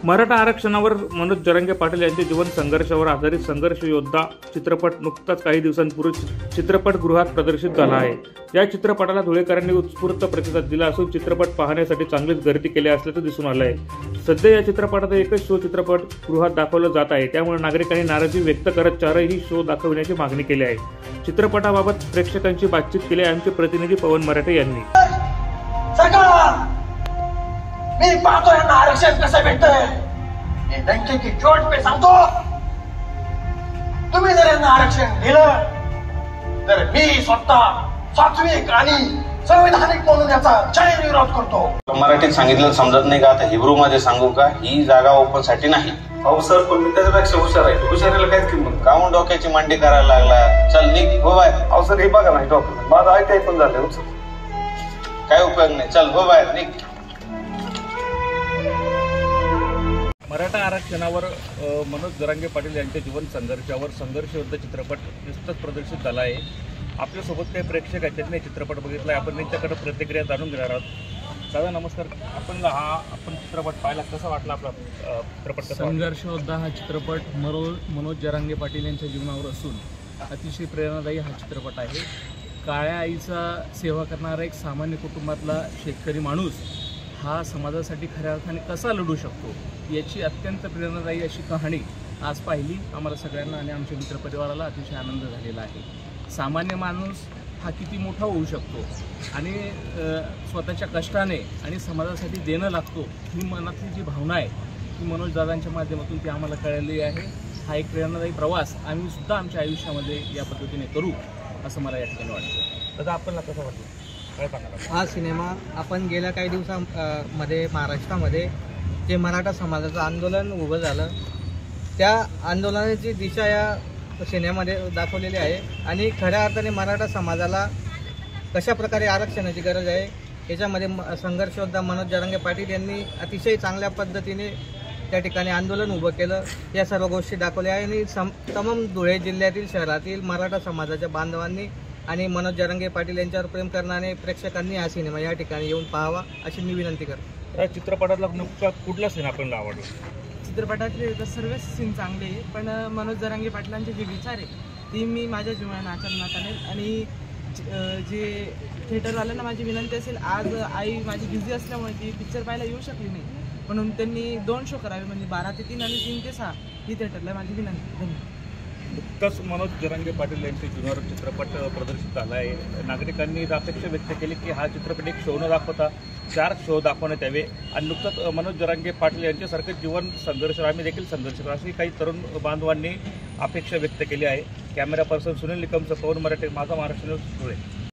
मराठा आरक्षणावर मनोज जरांगे पाटील यांच्या जीवन संघर्षावर आधारित संघर्ष योद्धा चित्रपट नुकताच काही दिवसांपूर्वी चित्रपटगृहात प्रदर्शित झाला आहे। या चित्रपटाला धुळेकरांनी उत्स्फूर्त प्रतिसाद दिला असून चित्रपट पाहण्यासाठी चांगलीच गर्दी केली असल्याचं दिसून आलं आहे। सध्या या चित्रपटाचा एकच शो चित्रपटगृहात दाखवला जात आहे, त्यामुळे नागरिकांनी नाराजी व्यक्त करत चारही शो दाखवण्याची मागणी केली आहे। चित्रपटाबाबत प्रेक्षकांची बातचीत केली आमचे प्रतिनिधी पवन मराठे यांनी। मी पाहतो यांना आरक्षण कसं भेटतंय, मी डंके की चोट पे सांगतो, तुम्ही जर यांना आरक्षण दिलं तर मी स्वतः सात्विक आणि संवैधानिक म्हणून याचा जाहीर विरोध करतो। मराठीत सांगितलं समजत नाही का? आता हिब्रू मध्ये सांगू का? ही जागा ओपन साठी नाही। अहो सर, पण मी त्याच्यापेक्षा हुशार आहे। हुशारीला काहीच किंमत काहून डोक्याची मांडी करायला लागला? चल निघ हो बाय। अहो सर, हे बघा नाही डॉक्टर माझं ITI पण झालं, काय उपयोग नाही, चल हो बाय निघ। मराठा आरक्षणावर मनोज जरांगे पाटील यांच्या जीवन संघर्षावर संघर्ष योद्धा चित्रपट नुकताच प्रदर्शित झाला आहे। आपल्यासोबत काही प्रेक्षक आहेत, त्यांनी चित्रपट बघितला आहे, आपण त्यांच्याकडे प्रतिक्रिया जाणून घेणार आहोत। दादा नमस्कार, आपण चित्रपट पाहिला, कसा वाटला आपला चित्रपट? संघर्ष योद्धा हा चित्रपट मनोज जरांगे पाटील यांच्या जीवनावर असून अतिशय प्रेरणादायी हा चित्रपट आहे। काळ्या आईचा सेवा करणारा एक सामान्य कुटुंबातला शेतकरी माणूस हा समाजासाठी खऱ्या अर्थाने कसा लढू शकतो याची अत्यंत प्रेरणादायी अशी कहाणी आज पाहिली। आम्हाला सगळ्यांना आणि आमच्या मित्रपरिवाराला अतिशय आनंद झालेला आहे। सामान्य माणूस हा किती मोठा होऊ शकतो आणि स्वतःच्या कष्टाने आणि समाजासाठी देणं लागतो, ही मनातली जी भावना आहे ती मनोज दादांच्या माध्यमातून ती आम्हाला कळली आहे। हा एक प्रेरणादायी प्रवास आम्ही सुद्धा आमच्या आयुष्यामध्ये या पद्धतीने करू असं मला या ठिकाणी वाटतं। दादा आपल्याला कसं वाटलं? हा सिनेमा आपण गेल्या काही दिवसांमध्ये महाराष्ट्रामध्ये जे मराठा समाजाचं आंदोलन उभं झालं, त्या आंदोलनाची दिशा या सिनेमामध्ये दाखवलेली आहे आणि खऱ्या अर्थाने मराठा समाजाला कशा प्रकारे आरक्षणाची गरज आहे याच्यामध्ये संघर्ष योद्धा मनोज जरांगे पाटील यांनी अतिशय चांगल्या पद्धतीने त्या ठिकाणी आंदोलन उभं केलं। या सर्व गोष्टी दाखवल्या आहे आणि तमाम धुळे जिल्ह्यातील शहरातील मराठा समाजाच्या बांधवांनी आणि मनोज जरांगे पाटील यांच्यावर प्रेम करणारे प्रेक्षकांनी हा सिनेमा या ठिकाणी येऊन पाहावा अशी मी विनंती करतो। या चित्रपटातला नेमका कुठला सीन आपल्याला आवडला? चित्रपटातले सर्वच सीन चांगले आहे, पण मनोज जरांगे पाटलांचे जे विचार आहे ती मी माझ्या जीवनात आचरणात आणेल। आणि जे थिएटरवाल्यांना माझी विनंती असेल, आज आई माझी बिझी असल्यामुळे ती पिक्चर पाहायला येऊ शकली नाही, म्हणून त्यांनी 2 शो करावे, म्हणजे 12 ते 3 आणि 3 ते 6 ही थिएटरला माझी विनंती। धन्यवाद। नुकताच मनोज जरांगे पाटील यांच्या जीवनावर चित्रपट प्रदर्शित झाला आहे। नागरिकांनी अपेक्षा व्यक्त केली की हा चित्रपट एक शो न दाखवता 4 शो दाखवण्यात यावे आणि नुकताच मनोज जरांगे पाटील यांच्यासारखं जीवन संघर्ष आम्ही देखील संघर्ष करू अशी काही तरुण बांधवांनी अपेक्षा व्यक्त केली आहे। कॅमेरा पर्सन सुनील निकमसह पवन मराठे, माझा महाराष्ट्र न्यूज, धुळे।